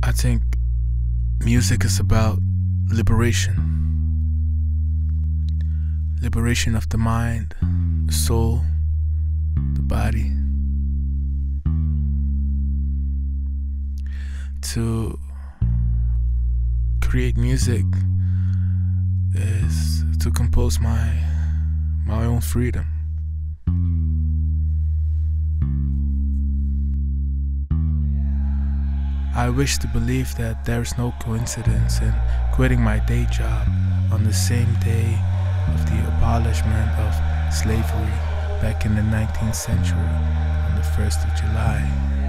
I think music is about liberation. Liberation of the mind, the soul, the body. To create music is to compose my own freedom. I wish to believe that there is no coincidence in quitting my day job on the same day of the abolishment of slavery back in the 19th century on the 1st of July.